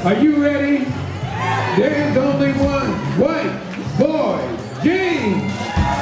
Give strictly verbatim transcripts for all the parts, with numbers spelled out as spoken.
Are you ready? There's only one Whiteboy James.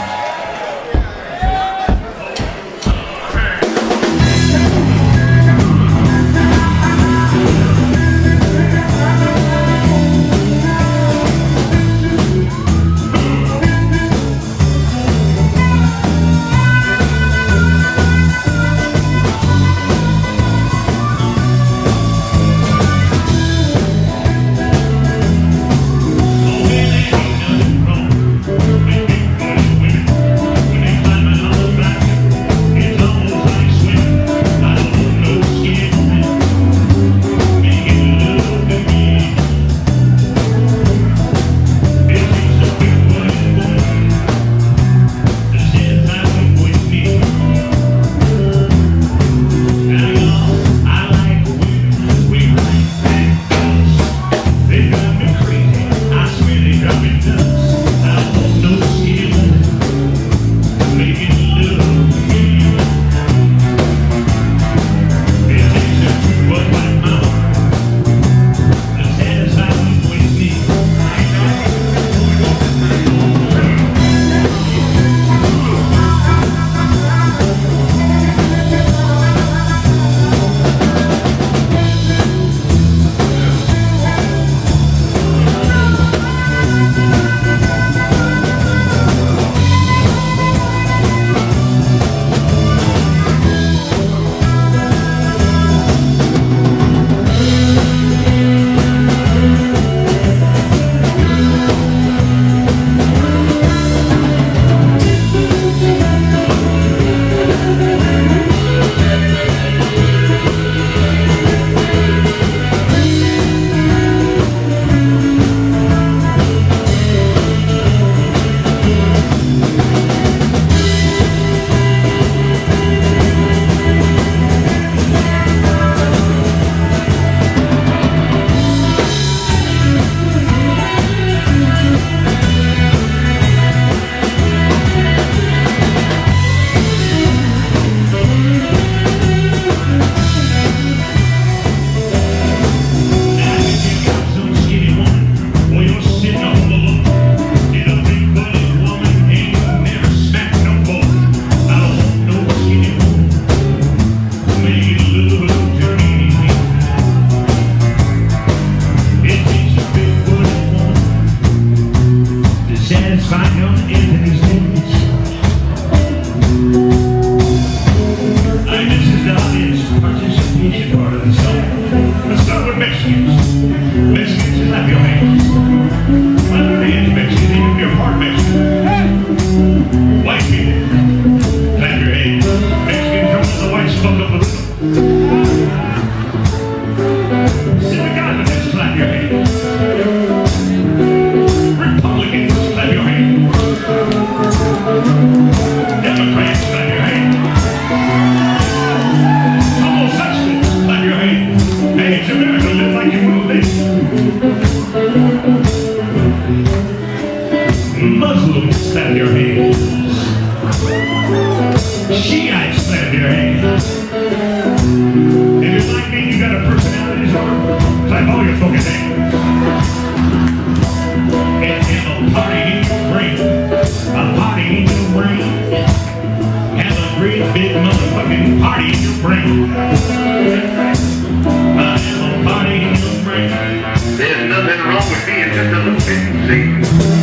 Muslims, clap your hands. Shiites, clap your hands. If you're like me, you got a personality disorder, clap all your fucking hands. And have a party in your brain. A party in your brain. Have a great big motherfucking party in your brain. I have a party in your brain. There's nothing wrong with being just a little bit insane.